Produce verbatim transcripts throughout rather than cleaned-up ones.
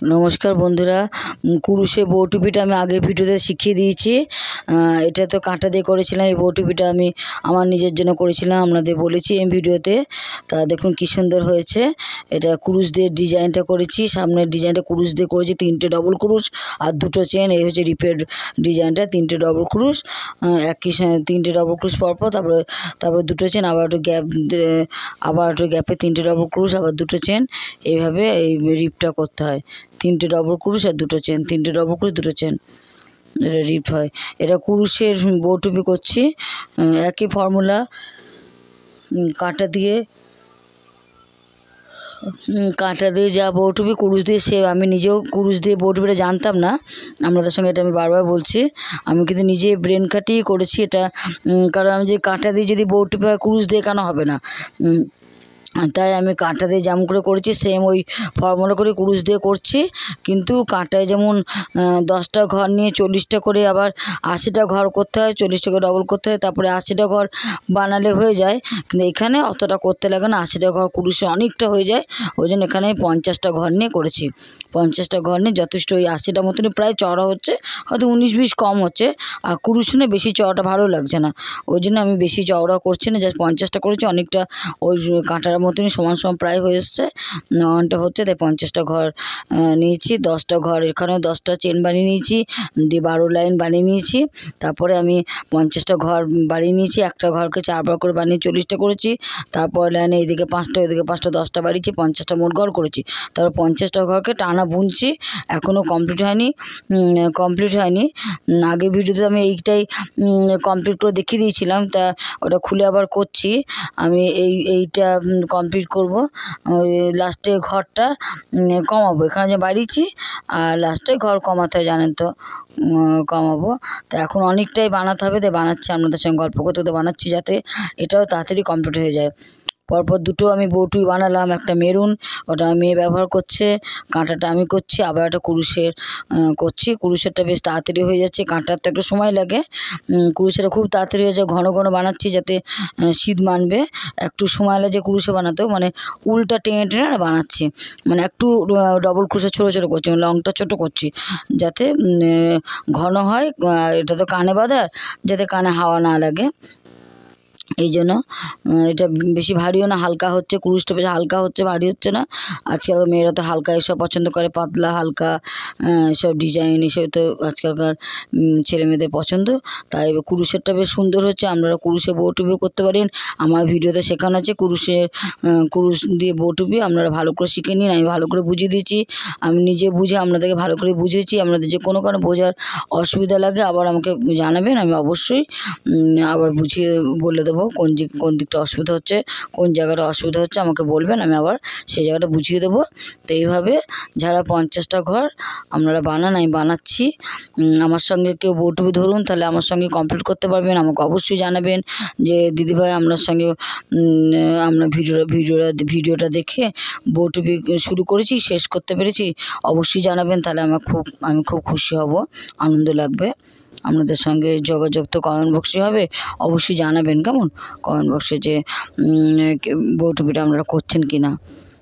নমস্কার বন্ধুরা, কুরুশে বউ টুপিটা আমি আগের ভিডিওতে শিখিয়ে দিয়েছি। এটা তো কাঁটা দিয়ে করেছিলাম। এই বউ টুপিটা আমি আমার নিজের জন্য করেছিলাম, আপনাদের বলেছি এই ভিডিওতে। তা দেখুন কি সুন্দর হয়েছে। এটা কুরুশ দিয়ে ডিজাইনটা করেছি, সামনের ডিজাইনটা কুরুশ দিয়ে করেছি, তিনটে ডবল কুরুশ আর দুটো চেন। এই হচ্ছে রিপের ডিজাইনটা, তিনটে ডবল কুরুশ, একই তিনটে ডবল কুরুশ পরপর, তারপরে তারপরে দুটো চেন, আবার একটু গ্যাপ, আবার একটু গ্যাপে তিনটে ডবল কুরুশ, আবার দুটো চেন। এইভাবে এই রিপটা করতে হয়। তিনটে ডবল কুরুশ আর দুটো চেন, তিনটে ডবল কুরুশ দুটো চেন, এটা রিপ হয়। এটা কুরুশের বউ টুপি করছি, একই ফর্মুলা। কাঁটা দিয়ে কাঁটা দিয়ে যা বউ টুপি কুরুশ দিয়ে সে, আমি নিজেও কুরুশ দিয়ে বউ টুপিটা জানতাম না, আপনাদের সঙ্গে এটা আমি বারবার বলছি। আমি কিন্তু নিজে ব্রেন খাটিয়ে করেছি এটা, কারণ আমি যে কাঁটা দিয়ে যদি বউ টুপি হয় কুরুশ দিয়ে কেন হবে না, তাই আমি কাঁটা দিয়ে যেমন করে করেছি সেম ওই ফর্মুলা করে কুরুশ দিয়ে করছি। কিন্তু কাঁটায় যেমন দশটা ঘর নিয়ে চল্লিশটা করে আবার আশিটা ঘর করতে হয়, চল্লিশটা করে ডবল করতে হয়, তারপরে আশিটা ঘর বানালে হয়ে যায়। কিন্তু এখানে অতটা করতে লাগে না, আশিটা ঘর কুরুশে অনেকটা হয়ে যায়। ওই জন্য এখানে আমি পঞ্চাশটা ঘর নিয়ে করেছি। পঞ্চাশটা ঘর নিয়ে যথেষ্ট, ওই আশিটা মতনই প্রায় চড়া হচ্ছে, হয়তো উনিশ বিশ কম হচ্ছে। আর কুরুশ নিয়ে বেশি চড়াটা ভালো লাগছে না, ওই জন্য আমি বেশি চওড়া করছি না, জাস্ট পঞ্চাশটা করেছি। অনেকটা ওই কাঁটার মতনই সমান সমান প্রায় হয়ে এসছে, নটা হচ্ছে। তাই পঞ্চাশটা ঘর নিয়েছি, দশটা ঘর এখানেও দশটা চেন বানিয়ে নিয়েছি, দিয়ে বারো লাইন বানিয়ে নিয়েছি। তারপরে আমি পঞ্চাশটা ঘর বানিয়ে নিয়েছি, একটা ঘরকে চারবার করে বানিয়ে চল্লিশটা করেছি। তারপর লাইনে এইদিকে পাঁচটা, ওইদিকে পাঁচটা, দশটা বাড়িয়েছি, পঞ্চাশটা মোট ঘর করেছি। তারপর পঞ্চাশটা ঘরকে টানা বুনছি, এখনও কমপ্লিট হয়নি কমপ্লিট হয়নি আগের ভিডিওতে আমি এইটাই কমপ্লিট করে দেখিয়ে দিয়েছিলাম, তা ওটা খুলে আবার করছি আমি। এই এইটা কমপ্লিট করব, ওই লাস্টে ঘরটা কমাবো, এখানে যে বাড়িয়েছি আর লাস্টে ঘর কমাতে হয় জানেন তো, কমাবো। তো এখন অনেকটাই বানাতে হবে, তাই বানাচ্ছি, আপনাদের সঙ্গে গল্প করতে করতে বানাচ্ছি, যাতে এটাও তাড়াতাড়ি কমপ্লিট হয়ে যায়। পরপর দুটো আমি বউ টুপি বানালাম, একটা মেরুন, ওটা মেয়ে ব্যবহার করছে, কাঁটাটা আমি করছি, আবার একটা কুরুশের করছি। কুরুশেরটা বেশ তাড়াতাড়ি হয়ে যাচ্ছে, কাঁটার তো একটু সময় লাগে, কুরুশেরটা খুব তাড়াতাড়ি হয়ে যায়। ঘন ঘন বানাচ্ছি যাতে শীত মানবে, একটু সময় লাগে কুরুশে বানাতেও, মানে উল্টা টেনে টেনে বানাচ্ছি, মানে একটু ডবল কুরুশে ছোটো ছোটো করছি, লংটা ছোটো করছি যাতে ঘন হয়। আর এটা তো কানে বাঁধার, যাতে কানে হাওয়া না লাগে, এই জন্য এটা বেশি ভারীও না, হালকা হচ্ছে। কুরুশটা বেশি হালকা হচ্ছে, ভারী হচ্ছে না। আজকাল মেয়েরা তো হালকা এসব পছন্দ করে, পাতলা হালকা এসব ডিজাইন, এসব তো আজকালকার ছেলে মেয়েদের পছন্দ। তাই কুরুশেরটা বেশ সুন্দর হচ্ছে। আপনারা কুরুশে বউ টুপিও করতে পারেন, আমার ভিডিওতে শেখানো আছে কুরুশে কুরুশ দিয়ে বউ টুপি। আপনারা ভালো করে শিখে নিন, আমি ভালো করে বুঝিয়ে দিয়েছি, আমি নিজে বুঝে আপনাদেরকে ভালো করে বুঝিয়েছি। আপনাদের যে কোনো কারণে বোঝার অসুবিধা লাগে আবার আমাকে জানাবেন, আমি অবশ্যই আবার বুঝিয়ে বলে দেবো কোন কোন দিকটা অসুবিধা হচ্ছে, কোন জায়গাটা অসুবিধা হচ্ছে আমাকে বলবেন, আমি আবার সেই জায়গাটা বুঝিয়ে দেবো। তো এইভাবে যারা পঞ্চাশটা ঘর আপনারা বানান, আমি বানাচ্ছি। আমার সঙ্গে কেউ বউ টুপি ধরুন, তাহলে আমার সঙ্গে কমপ্লিট করতে পারবেন, আমাকে অবশ্যই জানাবেন যে দিদিভাই আপনার সঙ্গে আমরা ভিডিওটা ভিডিওটা ভিডিওটা দেখে বউ টুপি শুরু করেছি, শেষ করতে পেরেছি, অবশ্যই জানাবেন। তাহলে আমার খুব আমি খুব খুশি হব, আনন্দ লাগবে। আপনাদের সঙ্গে যোগাযোগ তো কমেন্ট বক্সে হবে, অবশ্যই জানাবেন কেমন, কমেন্ট বক্সে যে বউ টুপিটা আপনারা করছেন কি না।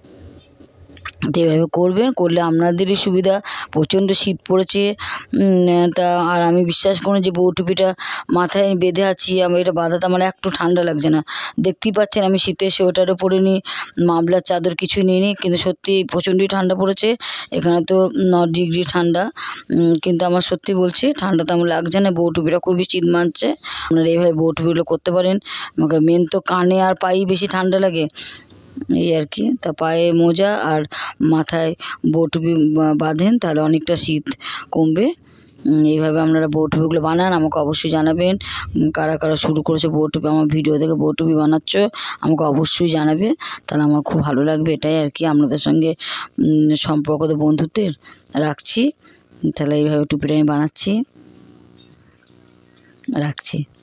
তো এইভাবে করবেন, করলে আপনাদেরই সুবিধা। প্রচণ্ড শীত পড়েছে, তা আর আমি বিশ্বাস করি যে বউ টুপিটা মাথায় বেঁধে আছি, আমি এটা বাঁধাতে আমার একটু ঠান্ডা লাগছে না। দেখতেই পাচ্ছেন আমি শীতের সোয়েটারও পরে নিই, মাফলার চাদর কিছু নিয়ে নিই, কিন্তু সত্যি প্রচণ্ডই ঠান্ডা পড়েছে। এখানে তো ন ডিগ্রি ঠান্ডা, কিন্তু আমার সত্যি বলছি ঠান্ডা তো আমার লাগছে না। বউ টুপিটা খুবই শীত মানছে। আপনারা এইভাবে বউ টুপিগুলো করতে পারেন। আমাকে মেন তো কানে আর পায়ে বেশি ঠান্ডা লাগে, এই আর কি। তা পায়ে মোজা আর মাথায় বউ টুপি বাঁধেন, তাহলে অনেকটা শীত কমবে। এইভাবে আপনারা বউ টুপিগুলো বানান, আমাকে অবশ্যই জানাবেন। কারা কারা শুরু করেছে বউ টুপি, আমার ভিডিও দেখে বউ টুপি বানাচ্ছ, আমাকে অবশ্যই জানাবে, তাহলে আমার খুব ভালো লাগবে। এটাই আর কি, আপনাদের সঙ্গে সম্পর্ক তো বন্ধুত্বের রাখছি। তাহলে এইভাবে টুপিটা আমি বানাচ্ছি, রাখছি।